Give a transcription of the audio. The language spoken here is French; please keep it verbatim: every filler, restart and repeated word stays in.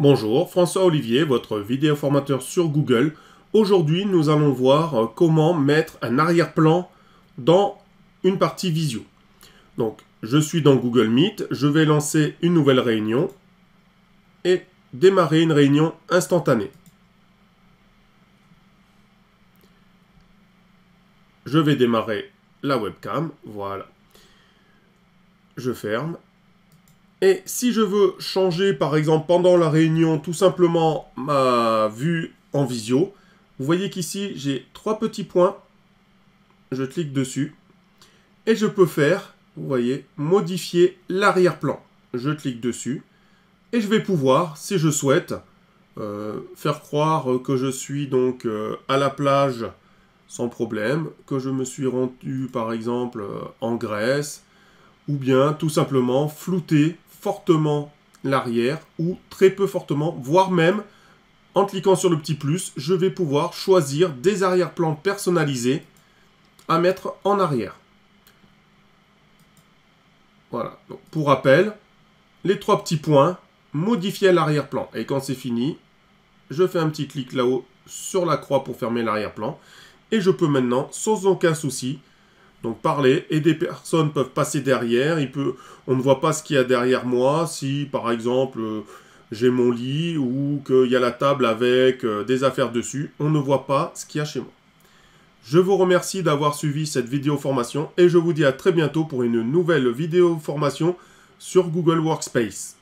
Bonjour, François Olivier, votre vidéo formateur sur Google. Aujourd'hui, nous allons voir comment mettre un arrière-plan dans une partie visio. Donc, je suis dans Google Meet, je vais lancer une nouvelle réunion et démarrer une réunion instantanée. Je vais démarrer la webcam, voilà. Je ferme. Et si je veux changer, par exemple, pendant la réunion, tout simplement ma vue en visio, vous voyez qu'ici, j'ai trois petits points. Je clique dessus. Et je peux faire, vous voyez, modifier l'arrière-plan. Je clique dessus. Et je vais pouvoir, si je souhaite, euh, faire croire que je suis donc euh, à la plage sans problème, que je me suis rendu, par exemple, euh, en Grèce, ou bien tout simplement flouter fortement l'arrière ou très peu fortement, voire même en cliquant sur le petit plus, je vais pouvoir choisir des arrière-plans personnalisés à mettre en arrière. Voilà, donc pour rappel, les trois petits points, modifier l'arrière-plan. Et quand c'est fini, je fais un petit clic là-haut sur la croix pour fermer l'arrière-plan. Et je peux maintenant, sans aucun souci, donc parler, et des personnes peuvent passer derrière, il peut, on ne voit pas ce qu'il y a derrière moi, si par exemple euh, j'ai mon lit ou qu'il y a la table avec euh, des affaires dessus, on ne voit pas ce qu'il y a chez moi. Je vous remercie d'avoir suivi cette vidéo formation et je vous dis à très bientôt pour une nouvelle vidéo formation sur Google Workspace.